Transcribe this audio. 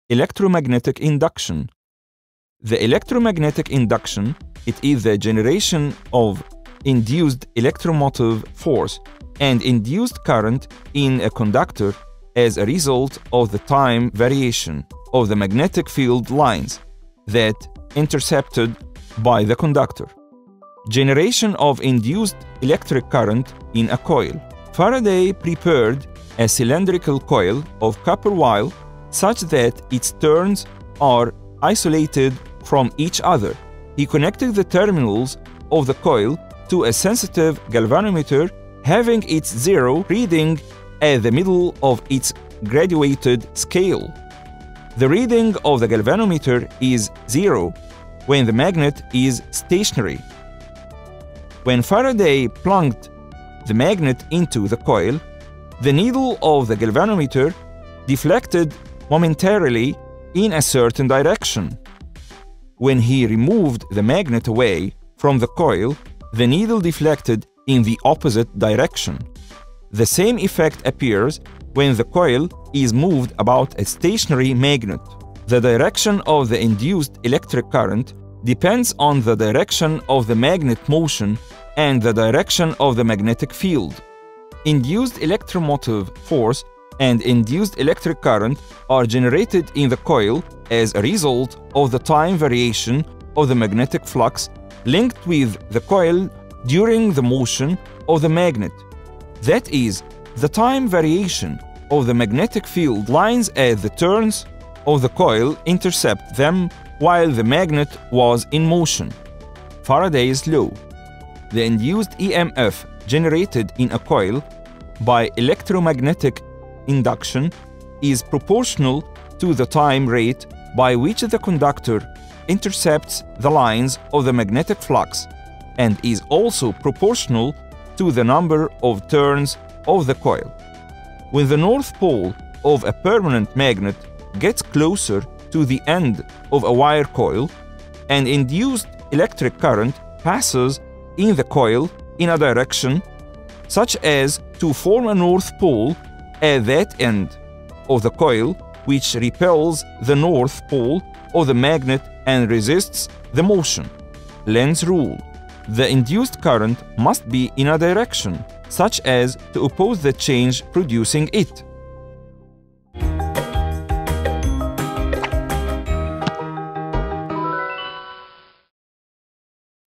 electromagnetic induction. The electromagnetic induction, it is the generation of induced electromotive force and induced current in a conductor as a result of the time variation of the magnetic field lines that intercepted by the conductor. Generation of induced electric current in a coil. Faraday prepared a cylindrical coil of copper wire such that its turns are isolated from each other. He connected the terminals of the coil to a sensitive galvanometer having its zero reading at the middle of its graduated scale. The reading of the galvanometer is 0 when the magnet is stationary. When Faraday plunged the magnet into the coil, the needle of the galvanometer deflected momentarily in a certain direction. When he removed the magnet away from the coil, the needle deflected in the opposite direction. The same effect appears when the coil is moved about a stationary magnet. The direction of the induced electric current depends on the direction of the magnet motion and the direction of the magnetic field. Induced electromotive force and induced electric current are generated in the coil as a result of the time variation of the magnetic flux linked with the coil during the motion of the magnet. That is, the time variation of the magnetic field lines as the turns of the coil intercept them while the magnet was in motion. Faraday's law. The induced EMF generated in a coil by electromagnetic induction is proportional to the time rate by which the conductor intercepts the lines of the magnetic flux and is also proportional to the number of turns of the coil. When the north pole of a permanent magnet gets closer to the end of a wire coil, an induced electric current passes in the coil in a direction such as to form a north pole at that end of the coil which repels the north pole of the magnet and resists the motion. Lenz's rule. The induced current must be in a direction such as to oppose the change producing it.